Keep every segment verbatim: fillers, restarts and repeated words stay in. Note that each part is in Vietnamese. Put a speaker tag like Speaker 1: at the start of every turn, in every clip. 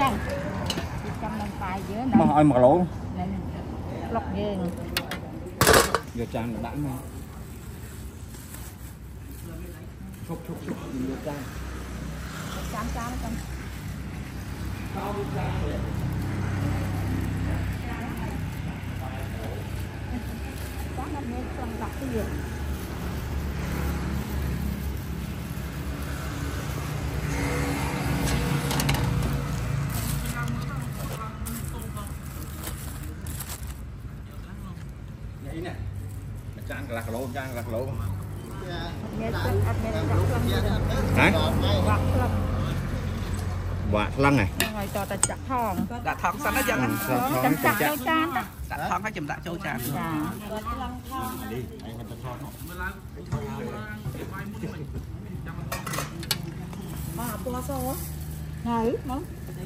Speaker 1: Chàng trăm năm tay dưới
Speaker 2: mà hỏi mà lỗ
Speaker 1: lọc ghê
Speaker 2: giờ chan nó đắng này chúc chúc chúc giờ chan
Speaker 1: chan chan chan chan nó nghe trong đọc cái gì
Speaker 2: chan lạc lỗ chan lạc lỗ
Speaker 1: hả
Speaker 2: vạt lăng này
Speaker 1: rồi cho ta chặt thòng
Speaker 3: đã thòng sao nó dân á
Speaker 1: chặt chặt cho chan đó
Speaker 3: đã thòng hay chùm đã châu tràn
Speaker 2: đi anh mình cho
Speaker 1: mà tua số ngấy nó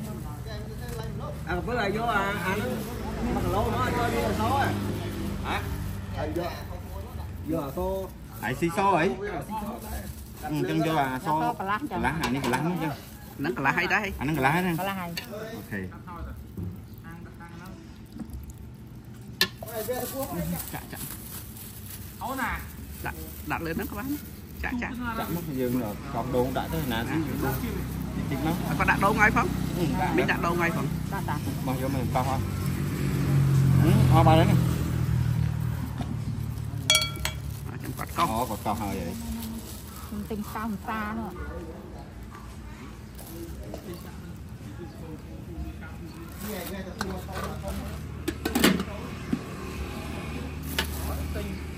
Speaker 3: à với lại vô à à nó mặc lỗ nó cho đi số à
Speaker 2: hả
Speaker 3: vô vô số
Speaker 2: ai xí số ấy chân vô à số lá này cái lá chứ
Speaker 3: nó là hay đấy
Speaker 2: anh nó lá này
Speaker 1: là hay
Speaker 2: ok chả chả
Speaker 3: đặt đặt lên nó các bạn chả chả
Speaker 2: chả mất dừng rồi còn đồ đã tới nè nó
Speaker 3: có đặt đâu ngay không mình đặt đâu ngay không
Speaker 2: bao nhiêu mình bao hoa hoa ba đấy này
Speaker 3: quạt câu
Speaker 2: quạt câu hơi vậy
Speaker 1: tinh sao xa nữa
Speaker 3: Tinh